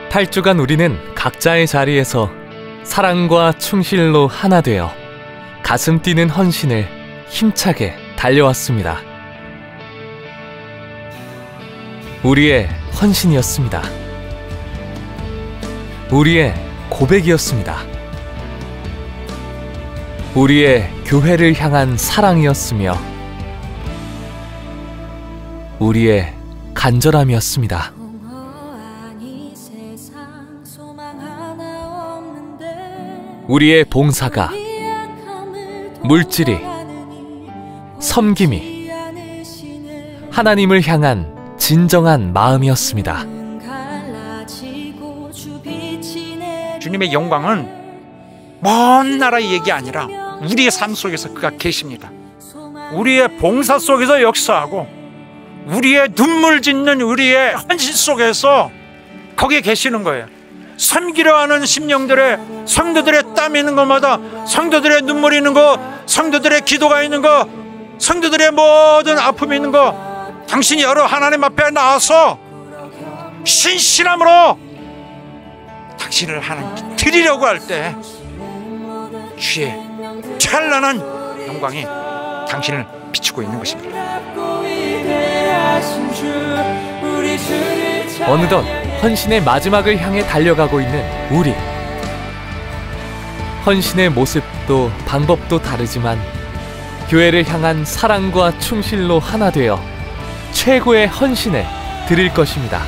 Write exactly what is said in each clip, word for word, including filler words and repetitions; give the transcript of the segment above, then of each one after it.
팔 주간 우리는 각자의 자리에서 사랑과 충실로 하나 되어 가슴 뛰는 헌신을 힘차게 달려왔습니다. 우리의 헌신이었습니다. 우리의 고백이었습니다. 우리의 교회를 향한 사랑이었으며 우리의 간절함이었습니다. 우리의 봉사가, 물질이, 섬김이 하나님을 향한 진정한 마음이었습니다. 주님의 영광은 먼 나라의 얘기 아니라 우리의 삶 속에서 그가 계십니다. 우리의 봉사 속에서 역사하고 우리의 눈물 짓는 우리의 헌신 속에서 거기에 계시는 거예요. 섬기려 하는 심령들의, 성도들의 땀이 있는 것마다, 성도들의 눈물이 있는 것, 성도들의 기도가 있는 것, 성도들의 모든 아픔이 있는 것, 당신이 여러 하나님 앞에 나와서 신실함으로 당신을 하나님께 드리려고 할 때 주의 찬란한 영광이 당신을 비추고 있는 것입니다. 어느덧 헌신의 마지막을 향해 달려가고 있는 우리. 헌신의 모습도 방법도 다르지만 교회를 향한 사랑과 충실로 하나 되어 최고의 헌신을 드릴 것입니다.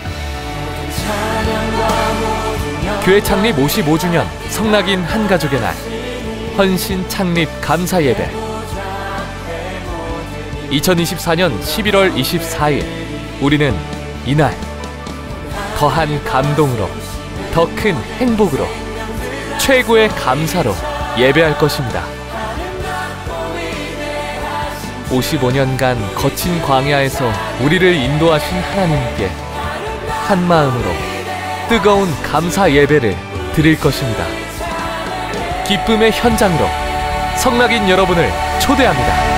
교회 창립 오십오 주년 성낙인 한가족의 날 헌신 창립 감사 예배. 이천이십사 년 십일월 이십사일 우리는 이날 더한 감동으로, 더 큰 행복으로, 최고의 감사로 예배할 것입니다. 오십오 년간 거친 광야에서 우리를 인도하신 하나님께 한 마음으로 뜨거운 감사 예배를 드릴 것입니다. 기쁨의 현장으로 성낙인 여러분을 초대합니다.